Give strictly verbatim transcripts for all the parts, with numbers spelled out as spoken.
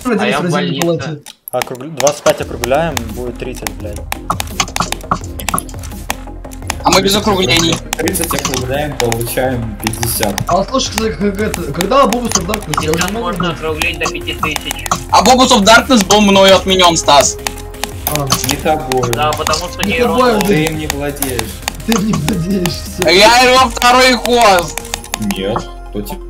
А я в больнице. Округ... двадцать пять округляем, будет тридцать, блядь. А мы без округлений. тридцать округляем, получаем пятьдесят. А слушай, как это, когда Бобус of Darkness, я уже Сейчас не могу... можно округлить до пяти тысяч. А Bobus of Darkness был мною отменен, Стас. А, Не тобой. Да, потому что Не нейрон... тобой, Ты им не владеешь. ты не владеешь, всё. Я его второй хост. Нет. Кто тебе?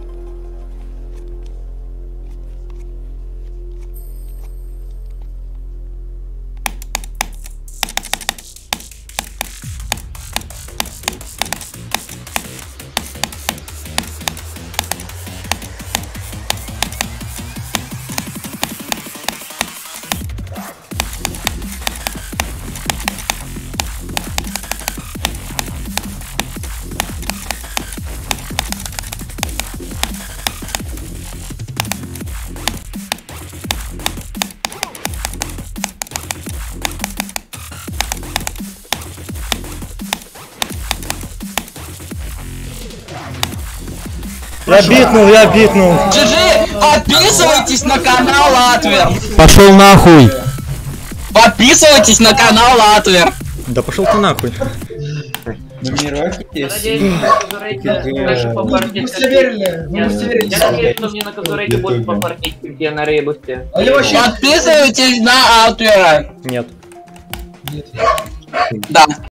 Я битнул, я битнул. джи джи, подписывайтесь на канал Латвер. Пошел нахуй. Подписывайтесь на канал Латвер. Да пошел ты нахуй. Ну не роки Я есть. надеюсь, что на Казурейте больше Вы попортить. все верили, вы все верили. Я надеюсь, что мне на Казурейте больше попортить, чем тебе на Рейбусте. А я вообще... Подписывайтесь на Латвера. Нет. Нет. Да.